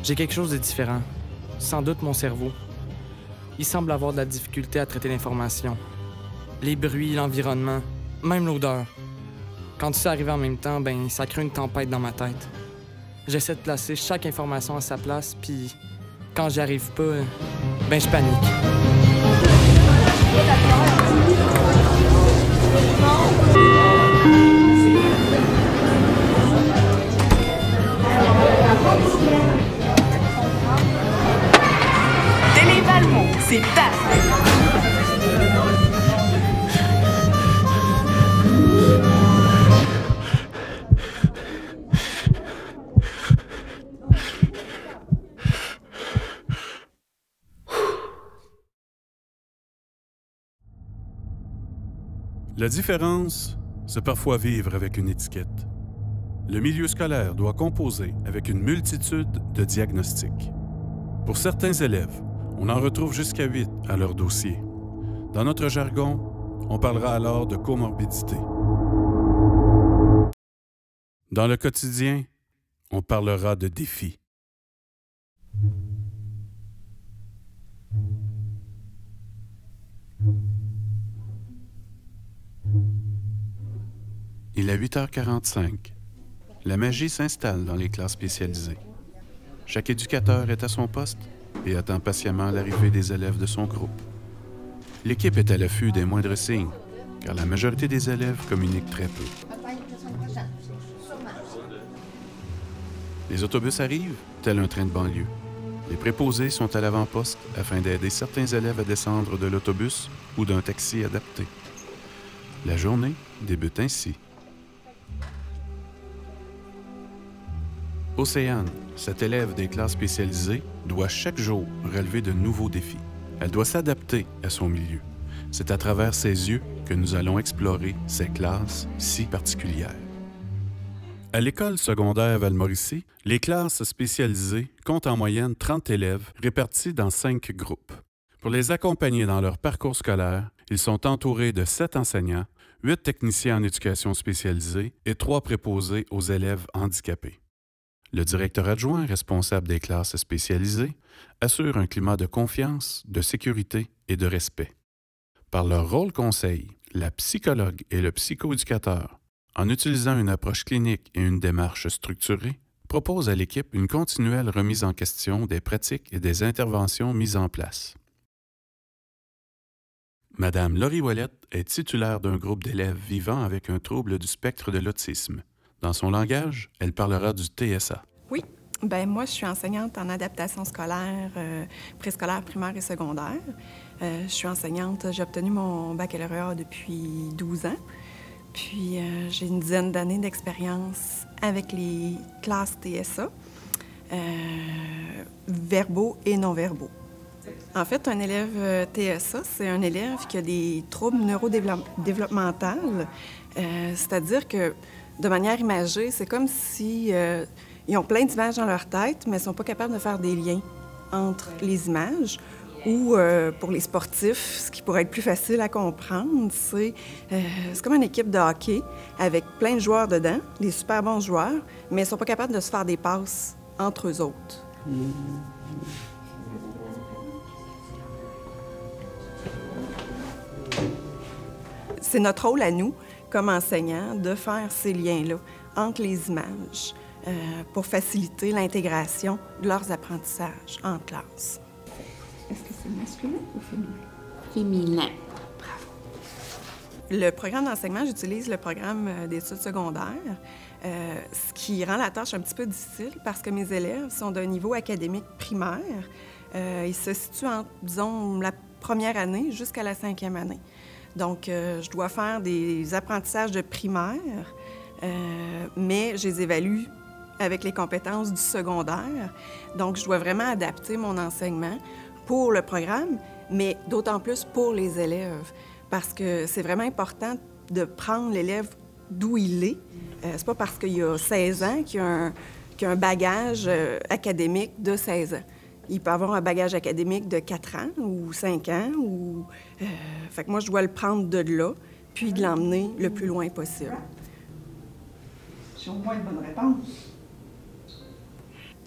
J'ai quelque chose de différent. Sans doute mon cerveau. Il semble avoir de la difficulté à traiter l'information. Les bruits, l'environnement, même l'odeur. Quand tout ça arrive en même temps, ben ça crée une tempête dans ma tête. J'essaie de placer chaque information à sa place, puis quand j'y arrive pas, ben je panique. Denis Valmont, c'est ta fête. La différence, c'est parfois vivre avec une étiquette. Le milieu scolaire doit composer avec une multitude de diagnostics. Pour certains élèves, on en retrouve jusqu'à 8 à leur dossier. Dans notre jargon, on parlera alors de comorbidité. Dans le quotidien, on parlera de défis. Il est 8h45. La magie s'installe dans les classes spécialisées. Chaque éducateur est à son poste et attend patiemment l'arrivée des élèves de son groupe. L'équipe est à l'affût des moindres signes, car la majorité des élèves communiquent très peu. Les autobus arrivent, tel un train de banlieue. Les préposés sont à l'avant-poste afin d'aider certains élèves à descendre de l'autobus ou d'un taxi adapté. La journée débute ainsi. Océane, cette élève des classes spécialisées, doit chaque jour relever de nouveaux défis. Elle doit s'adapter à son milieu. C'est à travers ses yeux que nous allons explorer ces classes si particulières. À l'école secondaire Val-Mauricie, les classes spécialisées comptent en moyenne 30 élèves répartis dans 5 groupes. Pour les accompagner dans leur parcours scolaire, ils sont entourés de 7 enseignants, 8 techniciens en éducation spécialisée et 3 préposés aux élèves handicapés. Le directeur adjoint responsable des classes spécialisées assure un climat de confiance, de sécurité et de respect. Par leur rôle conseil, la psychologue et le psychoéducateur, en utilisant une approche clinique et une démarche structurée, proposent à l'équipe une continuelle remise en question des pratiques et des interventions mises en place. Madame Laurie Ouellette est titulaire d'un groupe d'élèves vivant avec un trouble du spectre de l'autisme. Dans son langage, elle parlera du TSA. Oui. Moi, je suis enseignante en adaptation scolaire, préscolaire, primaire et secondaire. Je suis enseignante, j'ai obtenu mon baccalauréat depuis 12 ans. Puis, j'ai une dizaine d'années d'expérience avec les classes TSA, verbaux et non-verbaux. En fait, un élève TSA, c'est un élève qui a des troubles neurodéveloppementaux, c'est-à-dire que de manière imagée, c'est comme si ils ont plein d'images dans leur tête, mais ils ne sont pas capables de faire des liens entre les images. Ou pour les sportifs, ce qui pourrait être plus facile à comprendre, c'est comme une équipe de hockey avec plein de joueurs dedans, des super bons joueurs, mais ils ne sont pas capables de se faire des passes entre eux autres. C'est notre rôle à nous, comme enseignants, de faire ces liens-là entre les images pour faciliter l'intégration de leurs apprentissages en classe. Est-ce que c'est masculin ou féminin? Féminin. Bravo. Le programme d'enseignement, j'utilise le programme d'études secondaires, ce qui rend la tâche un petit peu difficile parce que mes élèves sont d'un niveau académique primaire. Ils se situent entre, disons, la première année jusqu'à la 5e année. Donc, je dois faire des apprentissages de primaire, mais je les évalue avec les compétences du secondaire. Donc, je dois vraiment adapter mon enseignement pour le programme, mais d'autant plus pour les élèves, parce que c'est vraiment important de prendre l'élève d'où il est. C'est pas parce qu'il a 16 ans qu'il a un bagage académique de 16 ans. Il peut avoir un bagage académique de 4 ans ou 5 ans. Fait que moi, je dois le prendre de là, puis de l'emmener le plus loin possible. J'ai au moins une bonne réponse.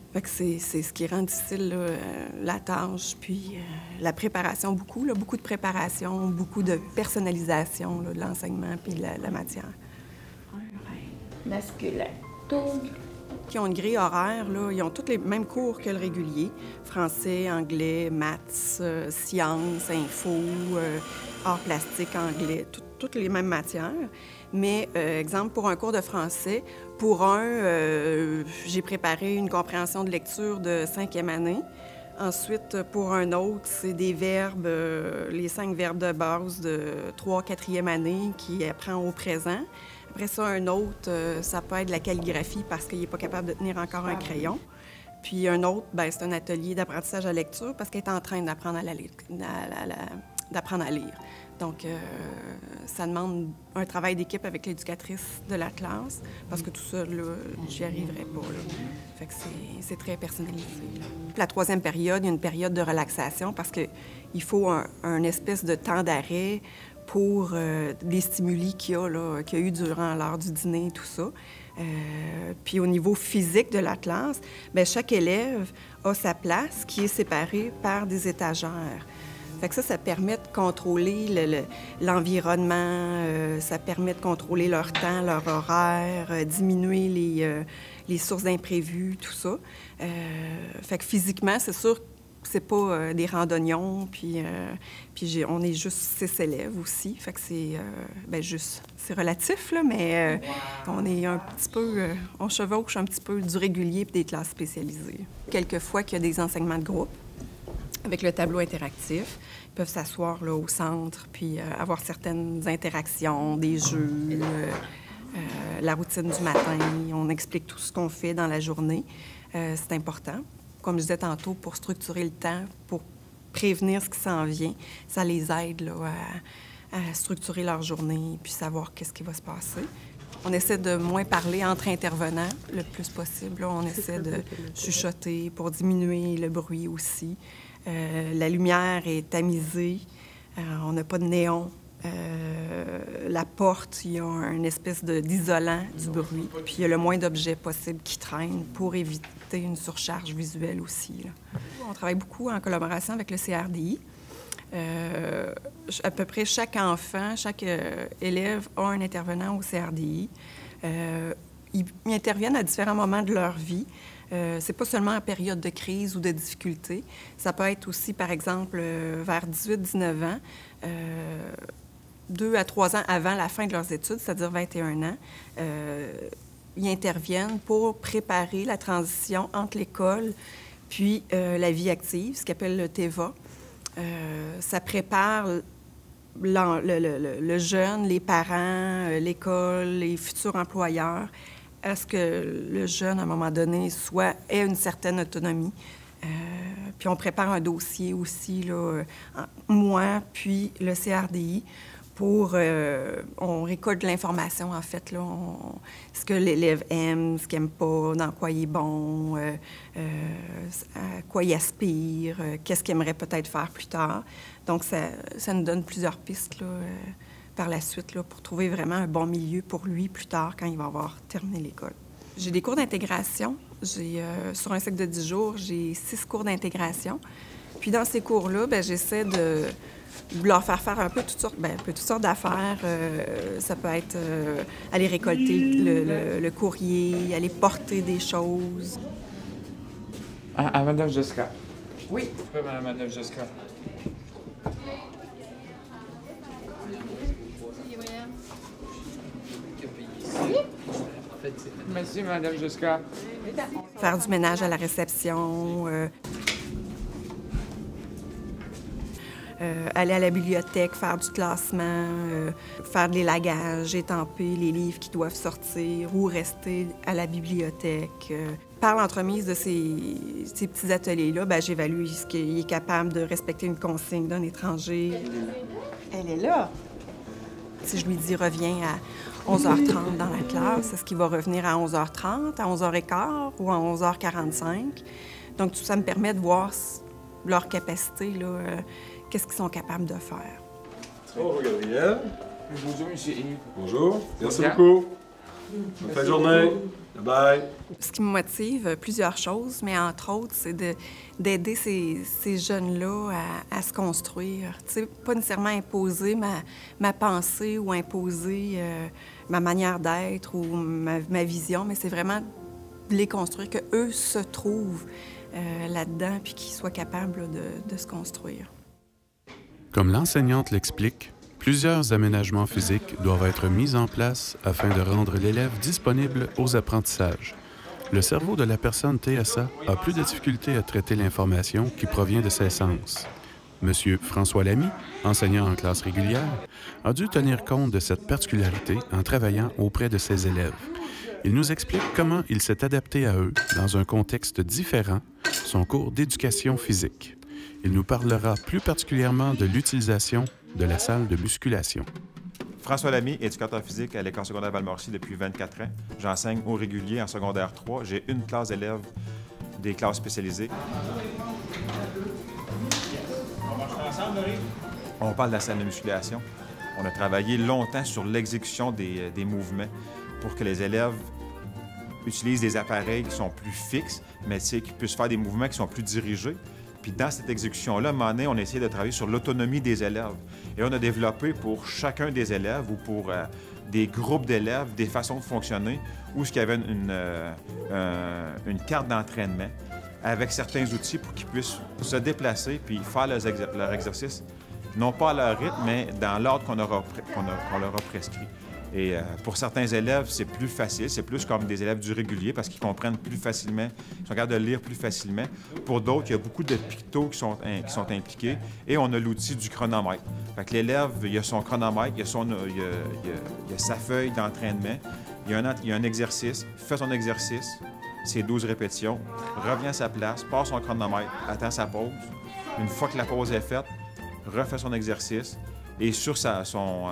Fait que c'est ce qui rend difficile là, la tâche, puis la préparation, beaucoup de préparation, beaucoup de personnalisation là, de l'enseignement puis de la matière. Masculin. Tourne. Qui ont une grille horaire, là, ils ont tous les mêmes cours que le régulier. Français, anglais, maths, sciences, info, arts plastiques, anglais, toutes les mêmes matières. Mais, exemple, pour un cours de français, pour j'ai préparé une compréhension de lecture de 5e année. Ensuite, pour un autre, c'est des verbes, les 5 verbes de base de 3e, 4e année qui apprend au présent. Après ça, un autre, ça peut être de la calligraphie parce qu'il n'est pas capable de tenir encore un crayon. Puis un autre, bien, c'est un atelier d'apprentissage à lecture parce qu'il est en train d'apprendre à lire. Donc, ça demande un travail d'équipe avec l'éducatrice de la classe parce que tout ça, là, j'y arriverai pas. Là. Fait que c'est très personnalisé. Là. La 3e période, il y a une période de relaxation parce qu'il faut un espèce de temps d'arrêt pour les stimuli qu'il y a eu durant l'heure du dîner et tout ça. Puis au niveau physique de la classe, bien, chaque élève a sa place qui est séparée par des étagères. Fait que ça permet de contrôler l'environnement, ça permet de contrôler leur temps, leur horaire, diminuer les sources d'imprévus, tout ça. Fait que physiquement, c'est sûr que c'est pas des randonnions, puis on est juste 6 élèves aussi. Fait que c'est, juste, c'est relatif, là, mais on est un petit peu, on chevauche un petit peu du régulier puis des classes spécialisées. Quelquefois qu'il y a des enseignements de groupe, avec le tableau interactif, ils peuvent s'asseoir là, au centre, puis avoir certaines interactions, des jeux, la routine du matin. On explique tout ce qu'on fait dans la journée. C'est important. Comme je disais tantôt, pour structurer le temps, pour prévenir ce qui s'en vient, ça les aide là, à structurer leur journée puis savoir qu'est-ce qui va se passer. On essaie de moins parler entre intervenants le plus possible. Là, on essaie de chuchoter pour diminuer le bruit aussi. La lumière est tamisée. On n'a pas de néon. La porte, il y a une espèce d'isolant du bruit. Puis il y a le moins d'objets possible qui traînent pour éviter une surcharge visuelle aussi. Là. On travaille beaucoup en collaboration avec le CRDI. À peu près chaque enfant, chaque élève a un intervenant au CRDI. Ils interviennent à différents moments de leur vie. C'est pas seulement en période de crise ou de difficulté. Ça peut être aussi, par exemple, vers 18-19 ans, 2 à 3 ans avant la fin de leurs études, c'est-à-dire 21 ans, ils interviennent pour préparer la transition entre l'école puis la vie active, ce qu'on appelle le TEVA. Ça prépare le jeune, les parents, l'école, les futurs employeurs, à ce que le jeune, à un moment donné, ait une certaine autonomie. Puis on prépare un dossier aussi, là, moi, puis le CRDI, on récolte de l'information, en fait, là, ce que l'élève aime, ce qu'il n'aime pas, dans quoi il est bon, à quoi il aspire, qu'est-ce qu'il aimerait peut-être faire plus tard. Donc, ça nous donne plusieurs pistes, là, par la suite, là, pour trouver vraiment un bon milieu pour lui plus tard, quand il va avoir terminé l'école. J'ai des cours d'intégration. Sur un cycle de 10 jours, j'ai 6 cours d'intégration. Puis dans ces cours-là, bien, j'essaie de leur faire un peu toutes sortes d'affaires. Ça peut être aller récolter le courrier, aller porter des choses. À Madame Jessica. Oui. Madame Jessica. Merci, Madame Jessica. Faire du ménage à la réception, aller à la bibliothèque, faire du classement, faire des lagages, étamper les livres qui doivent sortir ou rester à la bibliothèque. Par l'entremise de ces petits ateliers-là, bien, j'évalue est-ce qu'il est capable de respecter une consigne d'un étranger. Elle est là. Si je lui dis « reviens à 11h30 dans la classe », est-ce qu'il va revenir à 11h30, à 11h15 ou à 11h45? Donc, tout ça me permet de voir leur capacité, là, qu'est-ce qu'ils sont capables de faire. Bonjour, Gabriel. Bonjour, monsieur Yves. Bonjour. Merci Bonjour. beaucoup. Bonne fin de journée. Bye. Ce qui me motive, plusieurs choses, mais entre autres, c'est d'aider ces jeunes-là à se construire. Tu sais, pas nécessairement imposer ma pensée ou imposer ma manière d'être ou ma vision, mais c'est vraiment de les construire, qu'eux se trouvent là-dedans puis qu'ils soient capables de se construire. Comme l'enseignante l'explique, plusieurs aménagements physiques doivent être mis en place afin de rendre l'élève disponible aux apprentissages. Le cerveau de la personne TSA a plus de difficulté à traiter l'information qui provient de ses sens. Monsieur François Lamy, enseignant en classe régulière, a dû tenir compte de cette particularité en travaillant auprès de ses élèves. Il nous explique comment il s'est adapté à eux dans un contexte différent, son cours d'éducation physique. Il nous parlera plus particulièrement de l'utilisation de la salle de musculation. François Lamy, éducateur physique à l'École secondaire Val-Morcy depuis 24 ans. J'enseigne au régulier en secondaire 3. J'ai une classe d'élèves des classes spécialisées. On parle de la salle de musculation. On a travaillé longtemps sur l'exécution des mouvements pour que les élèves utilisent des appareils qui sont plus fixes, mais qui puissent faire des mouvements qui sont plus dirigés. Puis dans cette exécution-là, à un moment donné, on a essayé de travailler sur l'autonomie des élèves. Et on a développé pour chacun des élèves ou pour des groupes d'élèves des façons de fonctionner où il y avait une carte d'entraînement avec certains outils pour qu'ils puissent se déplacer puis faire leur exercice, non pas à leur rythme, mais dans l'ordre qu'on leur a prescrit. Et pour certains élèves, c'est plus facile, c'est plus comme des élèves du régulier parce qu'ils comprennent plus facilement, ils sont capables de lire plus facilement. Pour d'autres, il y a beaucoup de pictos qui sont impliqués et on a l'outil du chronomètre. Fait que l'élève, il a son chronomètre, il a sa feuille d'entraînement, il y a un exercice, fait son exercice, c'est 12 répétitions, revient à sa place, passe son chronomètre, attend sa pause. Une fois que la pause est faite, refait son exercice et sur sa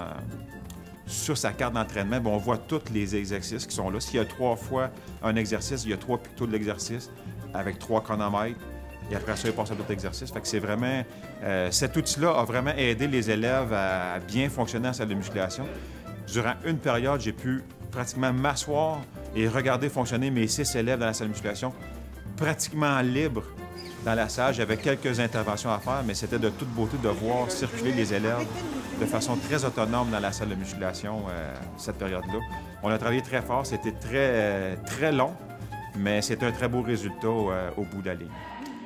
carte d'entraînement, on voit tous les exercices qui sont là. S'il y a 3 fois un exercice, il y a 3 pictos de l'exercice avec 3 chronomètres. Et après ça, il passe à d'autres exercices. Fait que c'est vraiment... cet outil-là a vraiment aidé les élèves à bien fonctionner en salle de musculation. Durant une période, j'ai pu pratiquement m'asseoir et regarder fonctionner mes 6 élèves dans la salle de musculation pratiquement libres dans la salle. J'avais quelques interventions à faire, mais c'était de toute beauté de voir circuler les élèves de façon très autonome dans la salle de musculation cette période-là. On a travaillé très fort, c'était très long, mais c'était un très beau résultat au bout de la ligne.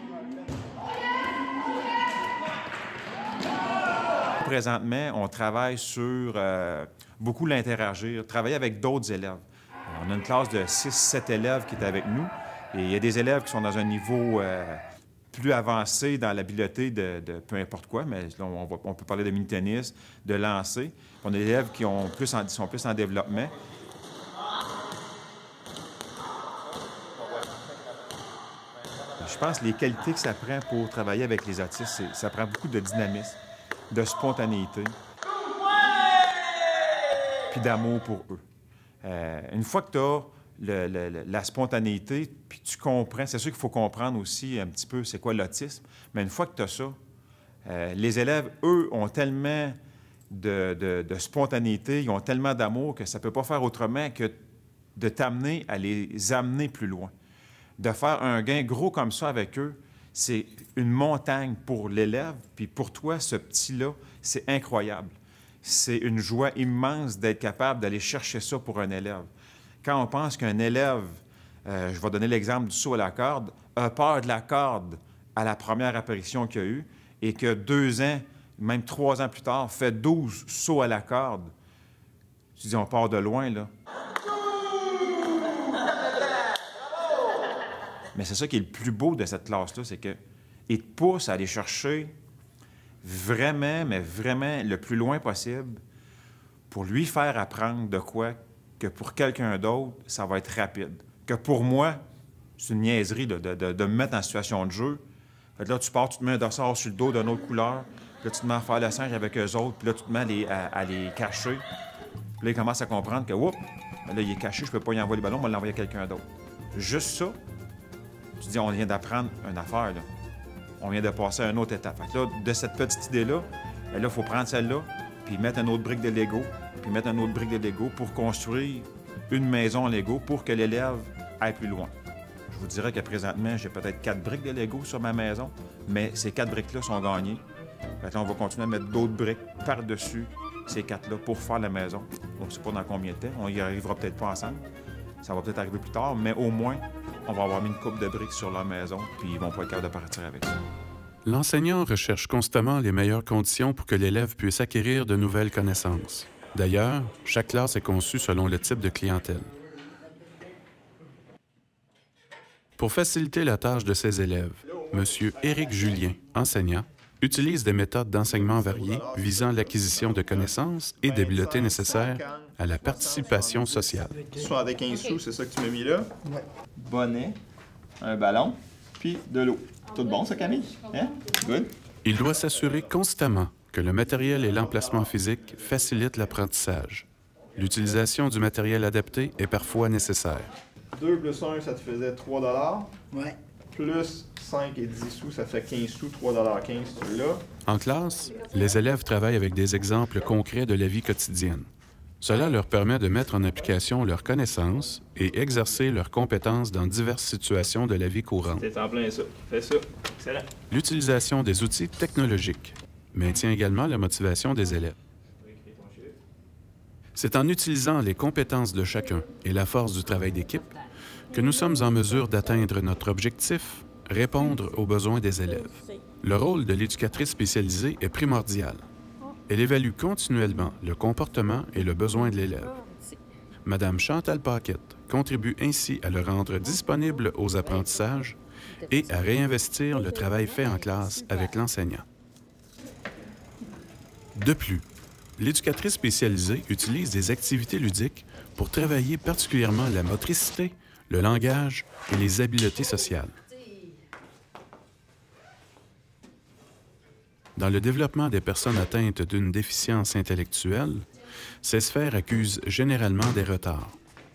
Présentement, on travaille sur beaucoup l'interagir, travailler avec d'autres élèves. On a une classe de 6-7 élèves qui est avec nous et il y a des élèves qui sont dans un niveau plus avancé dans l'habileté de peu importe quoi, mais là, on peut parler de mini-tennis, de lancer. On a des élèves qui sont plus en développement. Je pense que les qualités que ça prend pour travailler avec les autistes, ça prend beaucoup de dynamisme, de spontanéité, puis d'amour pour eux. Une fois que tu as la spontanéité, puis tu comprends, c'est sûr qu'il faut comprendre aussi un petit peu c'est quoi l'autisme, mais une fois que tu as ça, les élèves, eux, ont tellement de spontanéité, ils ont tellement d'amour que ça ne peut pas faire autrement que de t'amener à les amener plus loin. De faire un gain gros comme ça avec eux, c'est une montagne pour l'élève, puis pour toi, ce petit-là, c'est incroyable. C'est une joie immense d'être capable d'aller chercher ça pour un élève. Quand on pense qu'un élève, je vais donner l'exemple du saut à la corde, a peur de la corde à la première apparition qu'il y a eu, et que 2 ans, même 3 ans plus tard, fait 12 sauts à la corde, tu dis, on part de loin, là. Mais c'est ça qui est le plus beau de cette classe-là, c'est qu'il te pousse à aller chercher vraiment, mais vraiment le plus loin possible pour lui faire apprendre de quoi que pour quelqu'un d'autre, ça va être rapide. Que pour moi, c'est une niaiserie là, de me mettre en situation de jeu. Fait que là, tu pars, tu te mets un dossard sur le dos d'une autre couleur, puis là, tu te mets à faire le singe avec eux autres, puis là, tu te mets à les cacher. Puis là, ils commencent à comprendre que, oups, là, il est caché, je peux pas y envoyer le ballon, on va l'envoyer à quelqu'un d'autre. Juste ça, tu te dis, on vient d'apprendre une affaire, là. On vient de passer à une autre étape. Fait que là, de cette petite idée-là, il faut prendre celle-là, puis mettre une autre brique de Lego, puis mettre une autre brique de Lego pour construire une maison en Lego pour que l'élève aille plus loin. Je vous dirais que présentement, j'ai peut-être 4 briques de Lego sur ma maison, mais ces 4 briques-là sont gagnées. Fait que là, on va continuer à mettre d'autres briques par-dessus ces 4-là pour faire la maison. On ne sait pas dans combien de temps. On y arrivera peut-être pas ensemble. Ça va peut-être arriver plus tard, mais au moins, on va avoir mis une coupe de briques sur leur maison, puis ils vont pas être capables de partir avec ça. L'enseignant recherche constamment les meilleures conditions pour que l'élève puisse acquérir de nouvelles connaissances. D'ailleurs, chaque classe est conçue selon le type de clientèle. Pour faciliter la tâche de ses élèves, M. Éric Julien, enseignant, utilise des méthodes d'enseignement variées visant l'acquisition de connaissances et d'habiletés nécessaires à la participation sociale. 75 sous, c'est ça que tu m'as mis là? Oui. Bonnet, un ballon, puis de l'eau. Tout bon, ça, Camille? Hein? Good. Il doit s'assurer constamment que le matériel et l'emplacement physique facilitent l'apprentissage. L'utilisation du matériel adapté est parfois nécessaire. 2 plus 1, ça te faisait 3 $. Oui. Plus 5 et 10 sous, ça fait 15 sous, 3,15 $, celui-là. En classe, les élèves travaillent avec des exemples concrets de la vie quotidienne. Cela leur permet de mettre en application leurs connaissances et exercer leurs compétences dans diverses situations de la vie courante. C'est en plein ça. Fais ça. Excellent. L'utilisation des outils technologiques maintient également la motivation des élèves. C'est en utilisant les compétences de chacun et la force du travail d'équipe que nous sommes en mesure d'atteindre notre objectif, répondre aux besoins des élèves. Le rôle de l'éducatrice spécialisée est primordial. Elle évalue continuellement le comportement et le besoin de l'élève. Madame Chantal Paquette contribue ainsi à le rendre disponible aux apprentissages et à réinvestir le travail fait en classe avec l'enseignant. De plus, l'éducatrice spécialisée utilise des activités ludiques pour travailler particulièrement la motricité, le langage et les habiletés sociales. Dans le développement des personnes atteintes d'une déficience intellectuelle, ces sphères accusent généralement des retards.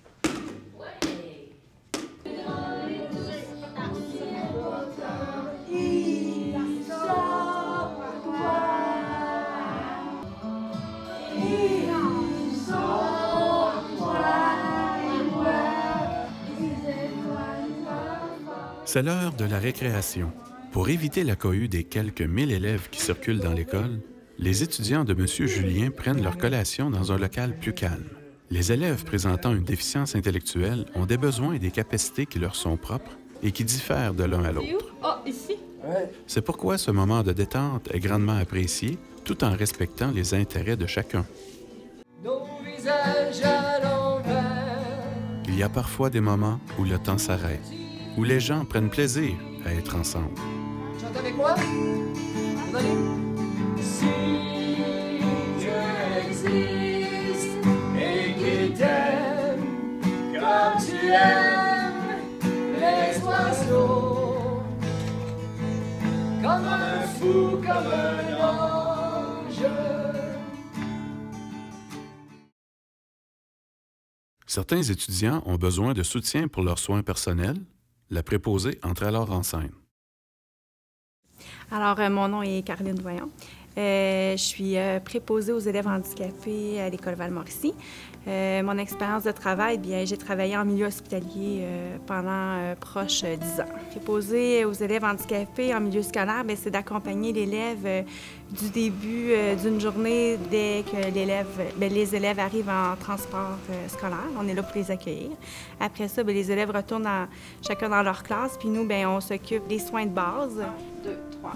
C'est l'heure de la récréation. Pour éviter la cohue des quelques 1000 élèves qui circulent dans l'école, les étudiants de M. Julien prennent leur collation dans un local plus calme. Les élèves présentant une déficience intellectuelle ont des besoins et des capacités qui leur sont propres et qui diffèrent de l'un à l'autre. Ah, ici? C'est pourquoi ce moment de détente est grandement apprécié, tout en respectant les intérêts de chacun. Nos visages à l'envers. Il y a parfois des moments où le temps s'arrête, où les gens prennent plaisir à être ensemble. Chante avec moi. Vous allez. Si Dieu existe et qu'il t'aime comme tu aimes les oiseaux, comme un fou, comme un ange. Certains étudiants ont besoin de soutien pour leurs soins personnels. La préposée entre alors en scène. Alors, mon nom est Caroline Doyon. Je suis préposée aux élèves handicapés à l'École Val-Mauricie. Mon expérience de travail, bien, j'ai travaillé en milieu hospitalier pendant proche 10 ans. Préposée aux élèves handicapés en milieu scolaire, bien, c'est d'accompagner l'élève du début d'une journée dès que les élèves arrivent en transport scolaire. On est là pour les accueillir. Après ça, bien, les élèves retournent chacun dans leur classe, puis nous, bien, on s'occupe des soins de base. 1, 2, 3.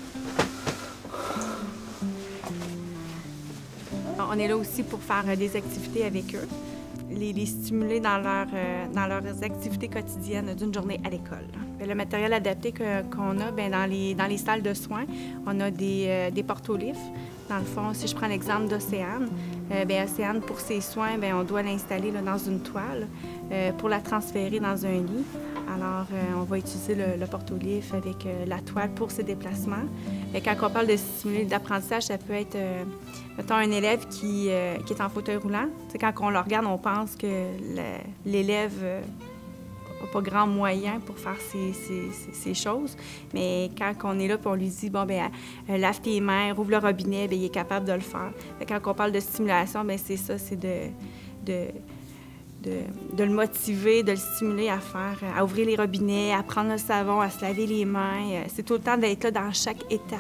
On est là aussi pour faire des activités avec eux, les stimuler dans leurs activités quotidiennes d'une journée à l'école. Le matériel adapté qu'on a, bien, dans les salles de soins, on a des porte-au-livres. Dans le fond, si je prends l'exemple d'Océane, bien, Océane, pour ses soins, bien, on doit l'installer là, dans une toile pour la transférer dans un lit. Alors, on va utiliser le porte-au-livre avec la toile pour ses déplacements. Et quand on parle de stimuler d'apprentissage, ça peut être, mettons, un élève qui est en fauteuil roulant. T'sais, quand on le regarde, on pense que l'élève n'a pas grand moyen pour faire ces choses. Mais quand on est là et on lui dit, bon, bien, lave tes mains, rouvre le robinet, bien, il est capable de le faire. Quand on parle de stimulation, bien, c'est ça, c'est de de le motiver, de le stimuler à ouvrir les robinets, à prendre le savon, à se laver les mains. C'est tout le temps d'être là dans chaque étape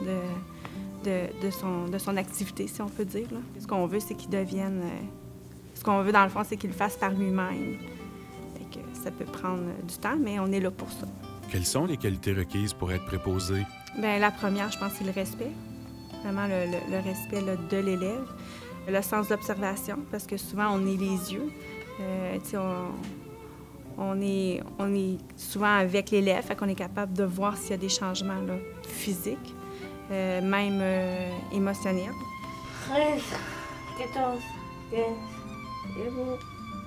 de son activité, si on peut dire. Là. Ce qu'on veut, c'est qu'il devienne... ce qu'on veut, dans le fond, c'est qu'il le fasse par lui-même. Fait que ça peut prendre du temps, mais on est là pour ça. Quelles sont les qualités requises pour être préposé? Bien, la première, je pense, c'est le respect. Vraiment le respect là, de l'élève. Le sens d'observation, parce que souvent, on est les yeux. On est souvent avec l'élève, fait qu'on est capable de voir s'il y a des changements là, physiques, même émotionnels. 13, 14, 15, et bon.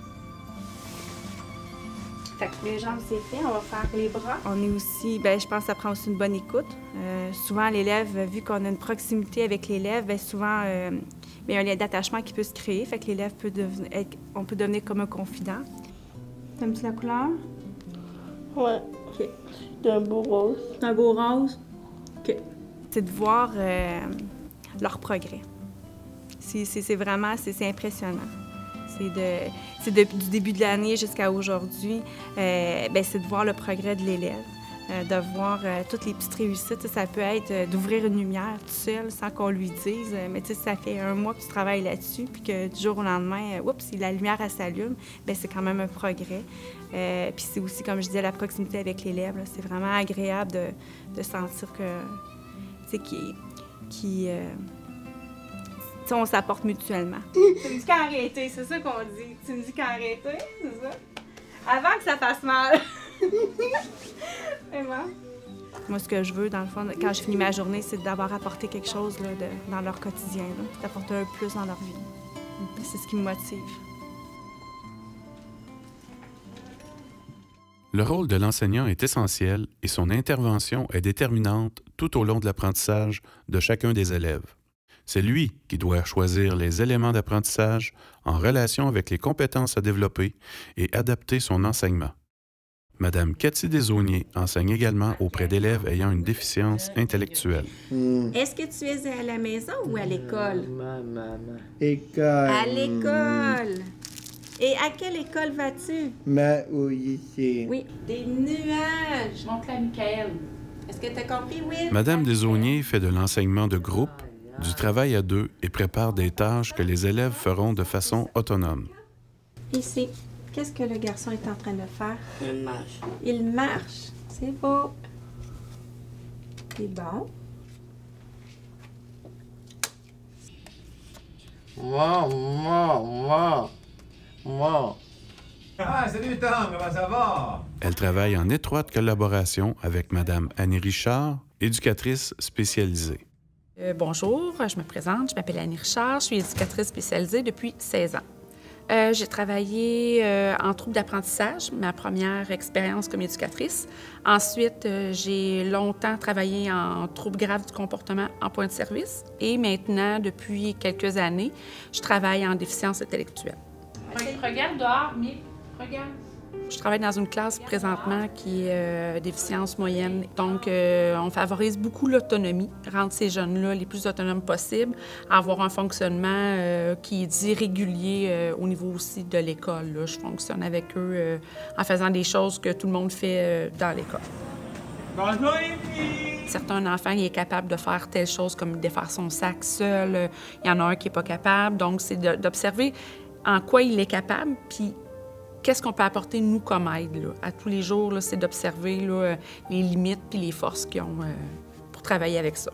Fait que les jambes, c'est fait. On va faire les bras. On est aussi, bien, je pense que ça prend aussi une bonne écoute. Souvent, l'élève, vu qu'on a une proximité avec l'élève, bien, souvent, il y a un lien d'attachement qui peut se créer. Fait que l'élève peut devenir comme un confident. T'aimes-tu la couleur? Ouais. OK. C'est un beau rose. C'est un beau rose? OK. C'est de voir leur progrès. C'est vraiment, c'est impressionnant. Du début de l'année jusqu'à aujourd'hui, c'est de voir le progrès de l'élève, de voir toutes les petites réussites. Ça peut être d'ouvrir une lumière tout seul sans qu'on lui dise. Mais ça fait un mois que tu travailles là-dessus, puis que du jour au lendemain, si la lumière elle s'allume, c'est quand même un progrès. Puis c'est aussi, comme je disais, la proximité avec l'élève. C'est vraiment agréable de sentir que, on s'apporte mutuellement. Tu me dis quand arrêter, c'est ça qu'on dit. Tu me dis quand arrêter, c'est ça? Avant que ça fasse mal. Vraiment. Moi, ce que je veux, dans le fond, quand je finis ma journée, c'est d'avoir apporté quelque chose là, dans leur quotidien, d'apporter un plus dans leur vie. C'est ce qui me motive. Le rôle de l'enseignant est essentiel et son intervention est déterminante tout au long de l'apprentissage de chacun des élèves. C'est lui qui doit choisir les éléments d'apprentissage en relation avec les compétences à développer et adapter son enseignement. Madame Cathy Desaulniers enseigne également auprès d'élèves ayant une déficience intellectuelle. Est-ce que tu es à la maison ou à l'école? École. À l'école. Et à quelle école vas-tu? Au lycée. Oui. Des nuages. Montre-la à Michael. Est-ce que tu as compris, Will? Madame Desaulniers fait de l'enseignement de groupe, du travail à deux et prépare des tâches que les élèves feront de façon autonome. Ici, qu'est-ce que le garçon est en train de faire? Il marche. Il marche. C'est beau. C'est bon. Ah, salut Tom, comment ça va? Elle travaille en étroite collaboration avec Madame Annie Richard, éducatrice spécialisée. Bonjour, je me présente, je m'appelle Annie Richard, je suis éducatrice spécialisée depuis 16 ans. J'ai travaillé en trouble d'apprentissage, ma première expérience comme éducatrice. Ensuite, j'ai longtemps travaillé en trouble grave du comportement en point de service. Et maintenant, depuis quelques années, je travaille en déficience intellectuelle. Regarde dehors, mais regarde. Je travaille dans une classe présentement qui est déficience moyenne. Donc, on favorise beaucoup l'autonomie, rendre ces jeunes-là les plus autonomes possibles, avoir un fonctionnement qui est dit régulier au niveau aussi de l'école. Là. Je fonctionne avec eux en faisant des choses que tout le monde fait dans l'école. Bonjour les filles! Certains enfants, il est capable de faire telle chose comme défaire son sac seul. Il y en a un qui n'est pas capable. Donc, c'est d'observer en quoi il est capable, puis qu'est-ce qu'on peut apporter, nous, comme aide, là, à tous les jours, c'est d'observer les limites puis les forces qu'ils ont pour travailler avec ça.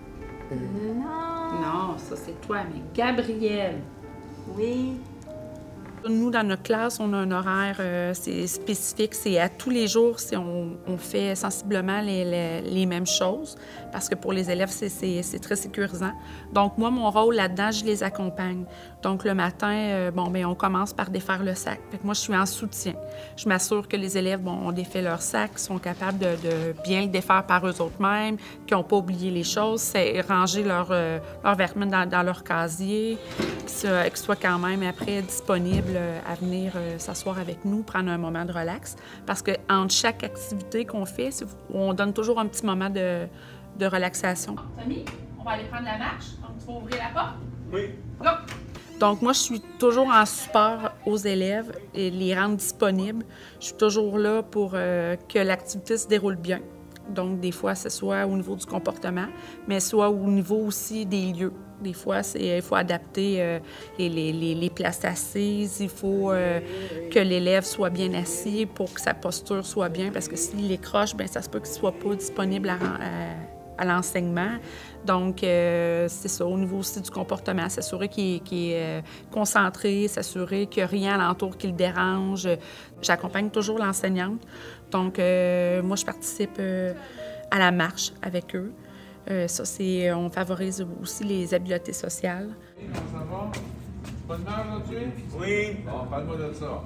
Non, ça, c'est toi, mais Gabrielle. Oui. Nous, dans notre classe, on a un horaire c'est spécifique. C'est à tous les jours, on fait sensiblement les mêmes choses parce que pour les élèves, c'est très sécurisant. Donc, moi, mon rôle là-dedans, je les accompagne. Donc, le matin, on commence par défaire le sac. Fait que moi, je suis en soutien. Je m'assure que les élèves ont défait leur sac, sont capables de bien le défaire par eux-mêmes, qu'ils n'ont pas oublié les choses, c'est ranger leur vêtements dans leur casier, qu'ils soient quand même après disponibles à venir s'asseoir avec nous, prendre un moment de relax. Parce qu'entre chaque activité qu'on fait, on donne toujours un petit moment de relaxation. Tommy, on va aller prendre la marche. Donc, tu vas ouvrir la porte? Oui. Go! Donc, moi, je suis toujours en support aux élèves et les rendre disponibles. Je suis toujours là pour que l'activité se déroule bien. Donc, des fois, ce soit au niveau du comportement, mais soit au niveau aussi des lieux. Des fois, il faut adapter les places assises. Il faut que l'élève soit bien assis pour que sa posture soit bien, parce que s'il écroche, bien, ça se peut qu'il ne soit pas disponible à l'enseignement. Donc, c'est ça, au niveau aussi du comportement, s'assurer qu'il est concentré, s'assurer qu'il n'y a rien alentour qui le dérange. J'accompagne toujours l'enseignante. Donc, moi, je participe à la marche avec eux. Ça, on favorise aussi les habiletés sociales. Ça va? Bonne heure aujourd'hui? Oui. Bon, parle-moi de ça.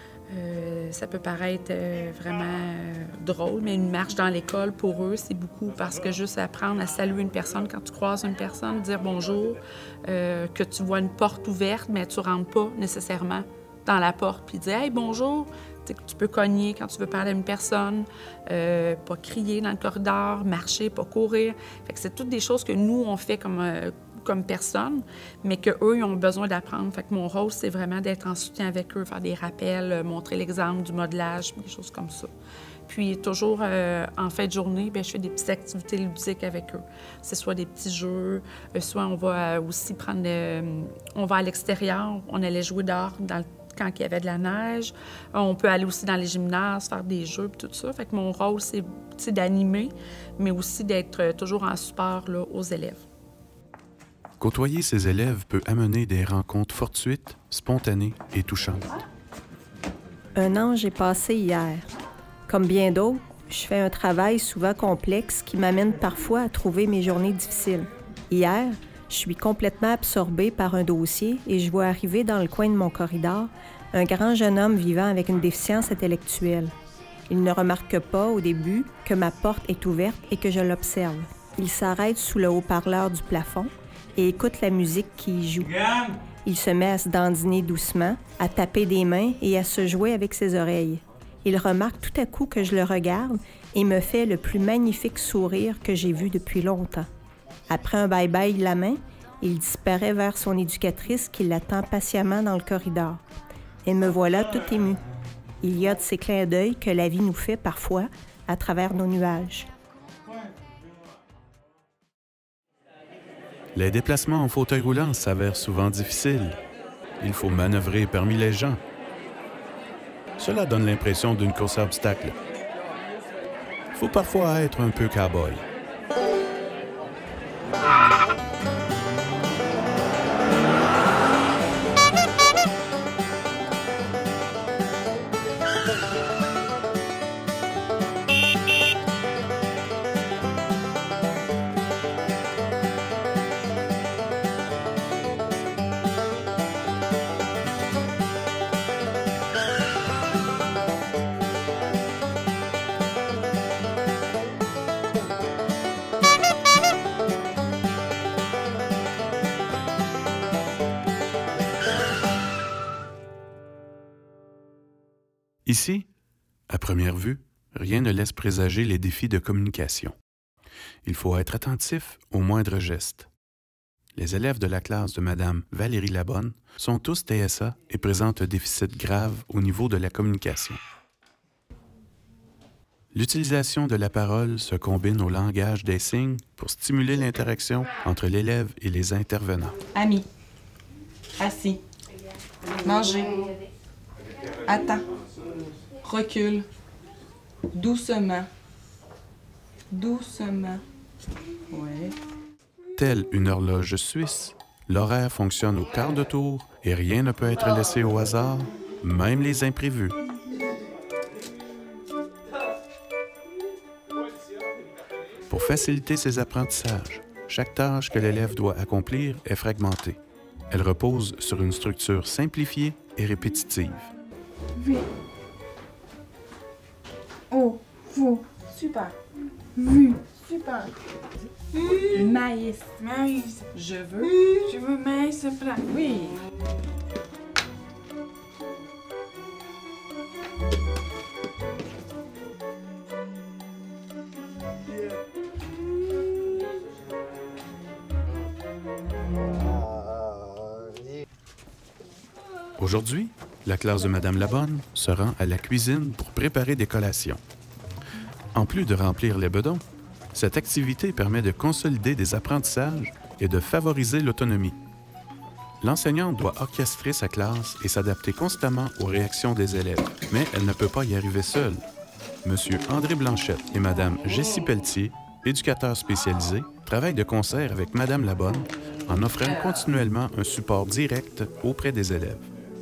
Ça peut paraître vraiment drôle, mais une marche dans l'école, pour eux, c'est beaucoup parce que juste apprendre à saluer une personne quand tu croises une personne, dire bonjour, que tu vois une porte ouverte, mais tu ne rentres pas nécessairement dans la porte puis dire « Hey, bonjour ». Tu peux cogner quand tu veux parler à une personne, pas crier dans le corridor, marcher, pas courir. Fait que c'est toutes des choses que nous, on fait comme personne, mais qu'eux, ils ont besoin d'apprendre. Fait que mon rôle, c'est vraiment d'être en soutien avec eux, faire des rappels, montrer l'exemple du modelage, des choses comme ça. Puis toujours, en fin de journée, bien, je fais des petites activités ludiques avec eux. C'est soit des petits jeux, soit on va aussi prendre... on va à l'extérieur, on allait jouer dehors quand il y avait de la neige. On peut aller aussi dans les gymnases, faire des jeux et tout ça. Fait que mon rôle, c'est d'animer, mais aussi d'être toujours en support là, aux élèves. Côtoyer ses élèves peut amener des rencontres fortuites, spontanées et touchantes. Un ange est passé hier. Comme bien d'autres, je fais un travail souvent complexe qui m'amène parfois à trouver mes journées difficiles. Hier, je suis complètement absorbée par un dossier et je vois arriver dans le coin de mon corridor un grand jeune homme vivant avec une déficience intellectuelle. Il ne remarque pas au début que ma porte est ouverte et que je l'observe. Il s'arrête sous le haut-parleur du plafond et écoute la musique qui y joue. Il se met à se dandiner doucement, à taper des mains et à se jouer avec ses oreilles. Il remarque tout à coup que je le regarde et me fait le plus magnifique sourire que j'ai vu depuis longtemps. Après un bye-bye de la main, il disparaît vers son éducatrice qui l'attend patiemment dans le corridor. Et me voilà tout émue. Il y a de ces clins d'œil que la vie nous fait parfois à travers nos nuages. Les déplacements en fauteuil roulant s'avèrent souvent difficiles. Il faut manœuvrer parmi les gens. Cela donne l'impression d'une course à obstacles. Il faut parfois être un peu cow-boy. Ici, à première vue, rien ne laisse présager les défis de communication. Il faut être attentif aux moindres gestes. Les élèves de la classe de Mme Valérie Labonne sont tous TSA et présentent un déficit grave au niveau de la communication. L'utilisation de la parole se combine au langage des signes pour stimuler l'interaction entre l'élève et les intervenants. Amis, assis, manger, attends, recule, doucement, doucement, ouais. Telle une horloge suisse, l'horaire fonctionne au quart de tour et rien ne peut être laissé au hasard, même les imprévus. Pour faciliter ses apprentissages, chaque tâche que l'élève doit accomplir est fragmentée. Elle repose sur une structure simplifiée et répétitive. V. O. Vous. Super. Vu. Super. Maïs. Maïs. Je veux. Je veux maïs plat. Oui. Aujourd'hui, la classe de Madame Labonne se rend à la cuisine pour préparer des collations. En plus de remplir les bedons, cette activité permet de consolider des apprentissages et de favoriser l'autonomie. L'enseignante doit orchestrer sa classe et s'adapter constamment aux réactions des élèves, mais elle ne peut pas y arriver seule. Monsieur André Blanchette et Madame Jessie Pelletier, éducateurs spécialisés, travaillent de concert avec Madame Labonne en offrant continuellement un support direct auprès des élèves.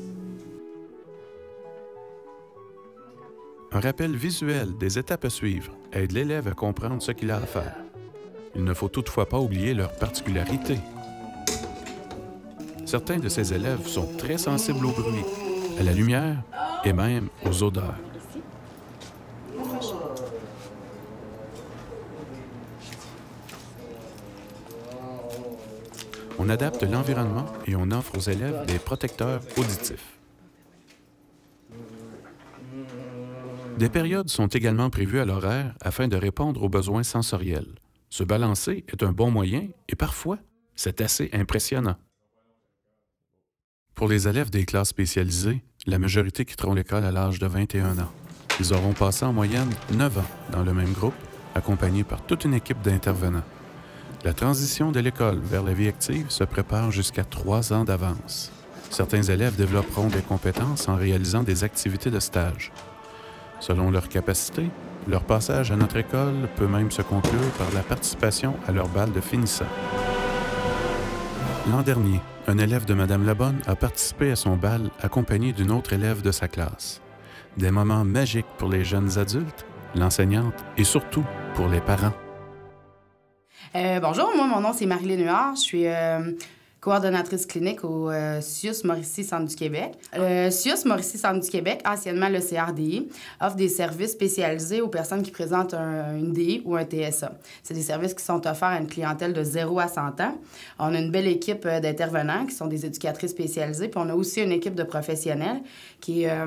Un rappel visuel des étapes à suivre aide l'élève à comprendre ce qu'il a à faire. Il ne faut toutefois pas oublier leurs particularités. Certains de ces élèves sont très sensibles au bruit, à la lumière et même aux odeurs. On adapte l'environnement et on offre aux élèves des protecteurs auditifs. Des périodes sont également prévues à l'horaire afin de répondre aux besoins sensoriels. Se balancer est un bon moyen et parfois, c'est assez impressionnant. Pour les élèves des classes spécialisées, la majorité quitteront l'école à l'âge de 21 ans. Ils auront passé en moyenne 9 ans dans le même groupe, accompagnés par toute une équipe d'intervenants. La transition de l'école vers la vie active se prépare jusqu'à 3 ans d'avance. Certains élèves développeront des compétences en réalisant des activités de stage. Selon leurs capacités, leur passage à notre école peut même se conclure par la participation à leur bal de finissant. L'an dernier, un élève de Madame Labonne a participé à son bal accompagné d'une autre élève de sa classe. Des moments magiques pour les jeunes adultes, l'enseignante et surtout pour les parents. Bonjour, moi, mon nom, c'est Marie-Lynne Huard. Je suis coordonnatrice clinique au CIUS Mauricie Centre du Québec. Le CIUS Mauricie Centre du Québec, anciennement le CRDI, offre des services spécialisés aux personnes qui présentent une DI ou un TSA. C'est des services qui sont offerts à une clientèle de 0 à 100 ans. On a une belle équipe d'intervenants qui sont des éducatrices spécialisées, puis on a aussi une équipe de professionnels qui est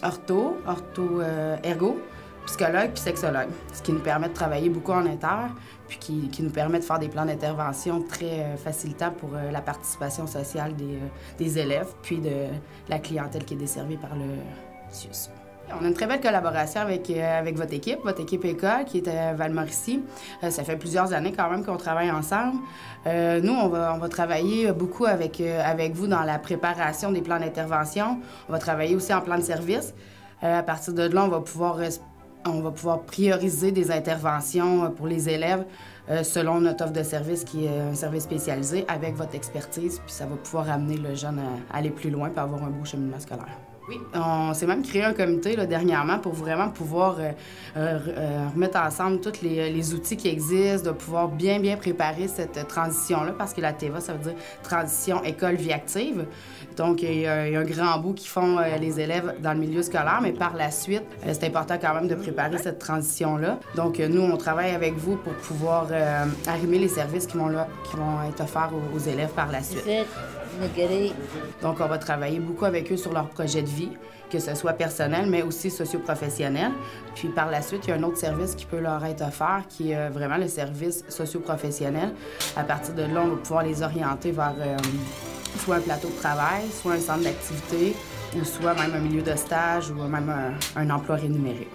ergo, psychologue puis sexologue, ce qui nous permet de travailler beaucoup en inter, puis qui nous permet de faire des plans d'intervention très facilitants pour la participation sociale des élèves, puis de la clientèle qui est desservie par le CIUS. On a une très belle collaboration avec votre équipe école, qui est à Val-Mauricie. Ça fait plusieurs années quand même qu'on travaille ensemble. Nous, on va travailler beaucoup avec vous dans la préparation des plans d'intervention. On va travailler aussi en plan de service. À partir de là, on va pouvoir prioriser des interventions pour les élèves selon notre offre de service qui est un service spécialisé avec votre expertise, puis ça va pouvoir amener le jeune à aller plus loin et avoir un beau cheminement scolaire. Oui, on s'est même créé un comité là, dernièrement pour vraiment pouvoir remettre ensemble tous les outils qui existent, de pouvoir bien préparer cette transition-là, parce que la TEVA, ça veut dire transition école-vie active. Donc, il y a un grand bout qui font les élèves dans le milieu scolaire, mais par la suite, c'est important quand même de préparer cette transition-là. Donc, nous, on travaille avec vous pour pouvoir arrimer les services qui vont être offerts aux élèves par la suite. Donc, on va travailler beaucoup avec eux sur leur projet de vie, que ce soit personnel, mais aussi socio-professionnel. Puis par la suite, il y a un autre service qui peut leur être offert, qui est vraiment le service socio-professionnel. À partir de là, on va pouvoir les orienter vers soit un plateau de travail, soit un centre d'activité, ou soit même un milieu de stage, ou même un emploi rémunéré.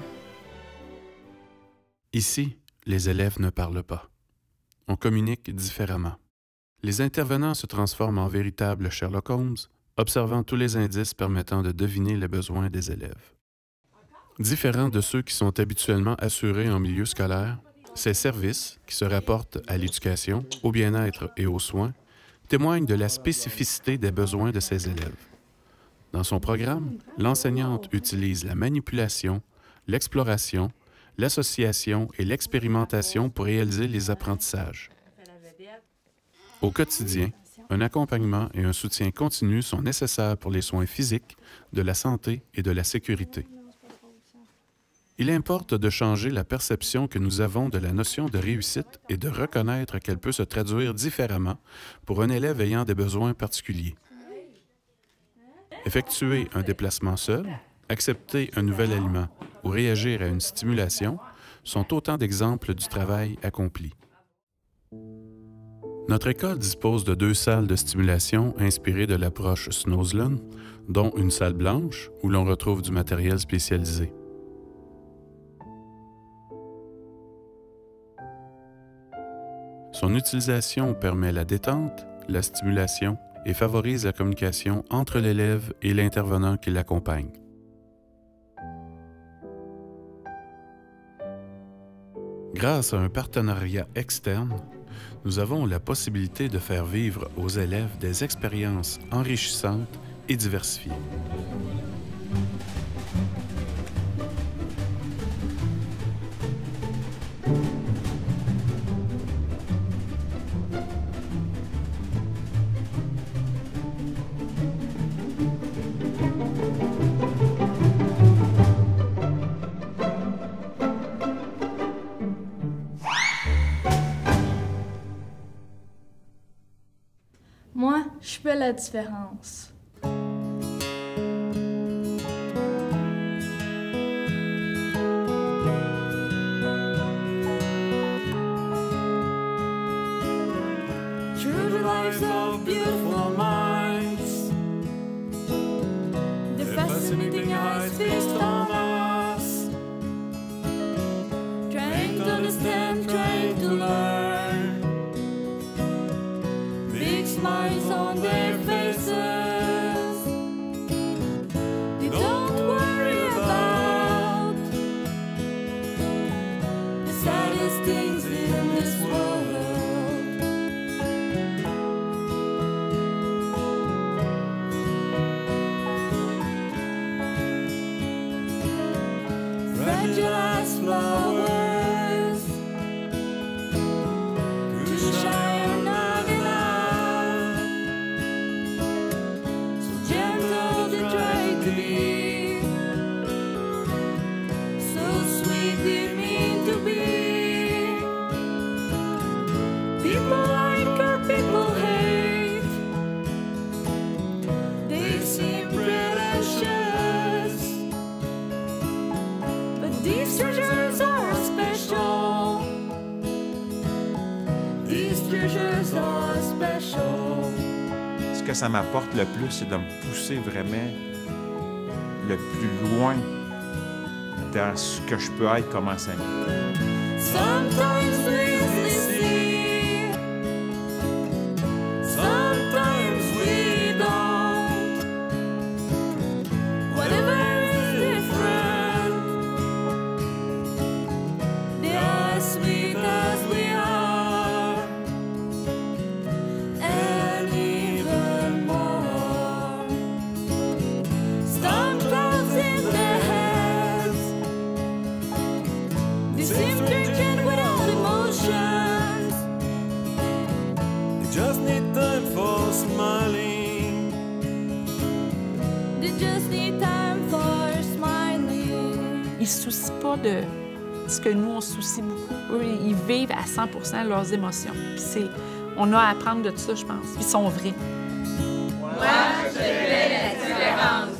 Ici, les élèves ne parlent pas. On communique différemment. Les intervenants se transforment en véritables Sherlock Holmes, observant tous les indices permettant de deviner les besoins des élèves. Différents de ceux qui sont habituellement assurés en milieu scolaire, ces services, qui se rapportent à l'éducation, au bien-être et aux soins, témoignent de la spécificité des besoins de ces élèves. Dans son programme, l'enseignante utilise la manipulation, l'exploration, l'association et l'expérimentation pour réaliser les apprentissages. Au quotidien, un accompagnement et un soutien continu sont nécessaires pour les soins physiques, de la santé et de la sécurité. Il importe de changer la perception que nous avons de la notion de réussite et de reconnaître qu'elle peut se traduire différemment pour un élève ayant des besoins particuliers. Effectuer un déplacement seul, accepter un nouvel aliment ou réagir à une stimulation sont autant d'exemples du travail accompli. Notre école dispose de 2 salles de stimulation inspirées de l'approche Snowzlund, dont une salle blanche où l'on retrouve du matériel spécialisé. Son utilisation permet la détente, la stimulation et favorise la communication entre l'élève et l'intervenant qui l'accompagne. Grâce à un partenariat externe, nous avons la possibilité de faire vivre aux élèves des expériences enrichissantes et diversifiées. Moi, je fais la différence. Through the lives of beautiful minds, the fascinating eyes fixed on us, trying to understand, trying to learn, big smiles on their faces. They don't worry about the saddest things in this world. Fragile as flowers, too shy or not enough, so gentle they try to be, so sweet they mean to be. People like or people hate, they seem pretentious, but these treasures are special. These treasures are special. Ce que ça m'apporte le plus, c'est de me pousser vraiment le plus loin dans ce que je peux être comme enseignant. Sometimes we see, sometimes we don't. Whatever is different, they are sweet as we are, and even more. Storm clouds in their heads, they seem drinking with all emotions. They just need time for smiling. They just need time for smiling. Ils se soucient pas de ce que nous, on se soucie beaucoup. Eux, ils vivent à 100% leurs émotions. Puis on a à apprendre de tout ça, je pense. Ils sont vrais. Moi, je fais la différence.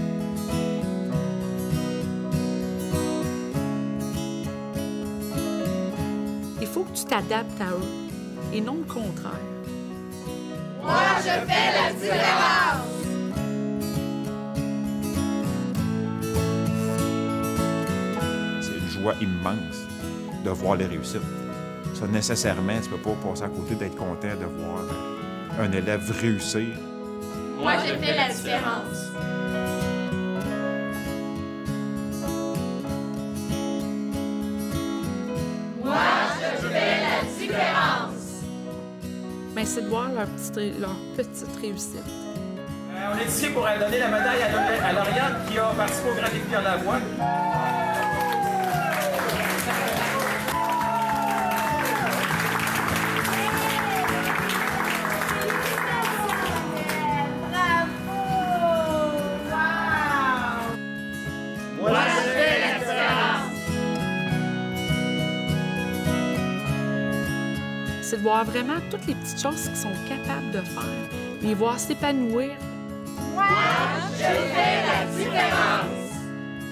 Il faut que tu t'adaptes à eux et non le contraire. Moi, je fais la différence. C'est une joie immense de voir les réussites. Ça, nécessairement, tu peux pas passer à côté d'être content de voir un élève réussir. Moi, je fais la différence. Moi, je fais la différence. Ben, c'est de voir leur petite réussite. On est ici pour donner la médaille à Lauriane qui a participé au Grand Défi de la Voile. Moi, je fais la différence. C'est de voir vraiment toutes les petites choses qu'ils sont capables de faire, les voir s'épanouir. Moi, je fais la différence.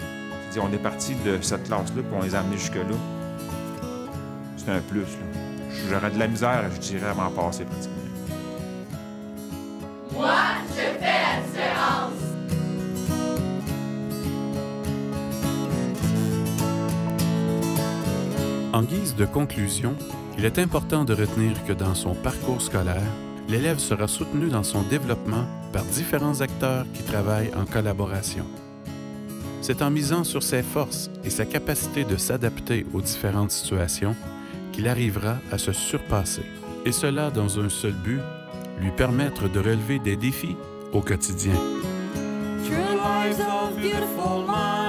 On est parti de cette classe-là, puis on les a amenés jusque-là. C'est un plus, là. j'aurais de la misère, je dirais, à m'en passer pratiquement. Moi, je fais la différence. En guise de conclusion, il est important de retenir que dans son parcours scolaire, l'élève sera soutenu dans son développement par différents acteurs qui travaillent en collaboration. C'est en misant sur ses forces et sa capacité de s'adapter aux différentes situations qu'il arrivera à se surpasser. Et cela dans un seul but, lui permettre de relever des défis au quotidien. True lives of beautiful minds.